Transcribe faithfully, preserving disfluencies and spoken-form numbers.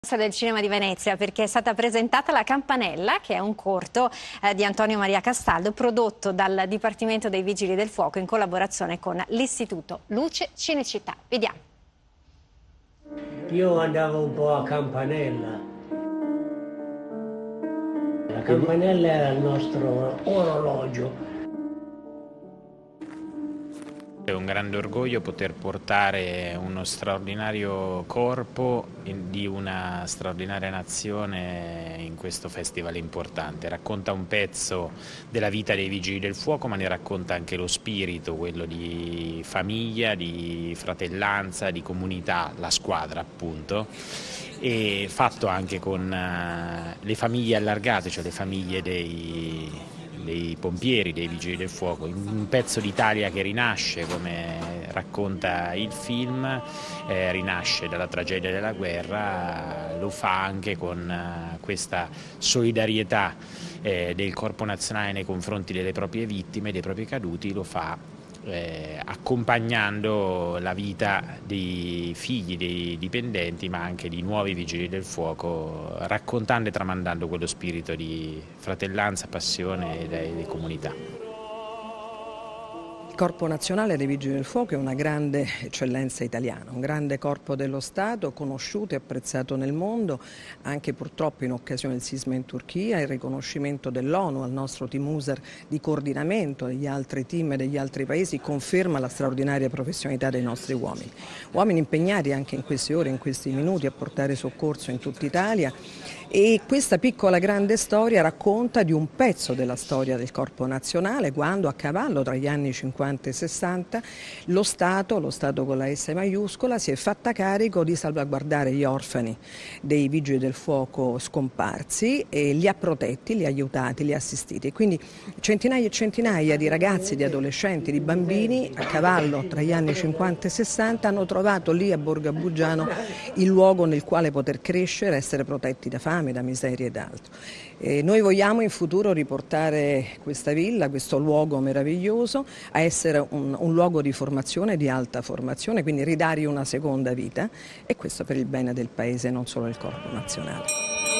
Del Cinema di Venezia, perché è stata presentata La Campanella, che è un corto eh, di Antonio Maria Castaldo prodotto dal Dipartimento dei Vigili del Fuoco in collaborazione con l'Istituto Luce Cinecittà. Vediamo. Io andavo un po' a Campanella. La campanella era il nostro orologio. È un grande orgoglio poter portare uno straordinario corpo di una straordinaria nazione in questo festival importante. Racconta un pezzo della vita dei Vigili del Fuoco, ma ne racconta anche lo spirito, quello di famiglia, di fratellanza, di comunità, la squadra appunto, e fatto anche con le famiglie allargate, cioè le famiglie dei dei pompieri, dei vigili del fuoco, un pezzo d'Italia che rinasce, come racconta il film, eh, rinasce dalla tragedia della guerra, lo fa anche con eh, questa solidarietà eh, del Corpo Nazionale nei confronti delle proprie vittime, dei propri caduti, lo fa Eh, accompagnando la vita dei figli dei dipendenti, ma anche di nuovi vigili del fuoco, raccontando e tramandando quello spirito di fratellanza, passione e di comunità. Il Corpo Nazionale dei Vigili del Fuoco è una grande eccellenza italiana, un grande corpo dello Stato, conosciuto e apprezzato nel mondo, anche purtroppo in occasione del sisma in Turchia, il riconoscimento dell'ONU al nostro team user di coordinamento degli altri team e degli altri paesi conferma la straordinaria professionalità dei nostri uomini. Uomini impegnati anche in queste ore, in questi minuti a portare soccorso in tutta Italia, e questa piccola grande storia racconta di un pezzo della storia del Corpo Nazionale, quando a cavallo tra gli anni cinquanta e sessanta lo Stato, lo Stato con la S maiuscola, si è fatta carico di salvaguardare gli orfani dei Vigili del Fuoco scomparsi e li ha protetti, li ha aiutati, li ha assistiti. Quindi centinaia e centinaia di ragazzi, di adolescenti, di bambini a cavallo tra gli anni cinquanta e sessanta hanno trovato lì a Borgo Abbugiano il luogo nel quale poter crescere, essere protetti da fame, da miseria ed altro. E noi vogliamo in futuro riportare questa villa, questo luogo meraviglioso, a essere un, un luogo di formazione, di alta formazione, quindi ridargli una seconda vita, e questo per il bene del Paese, non solo del Corpo Nazionale.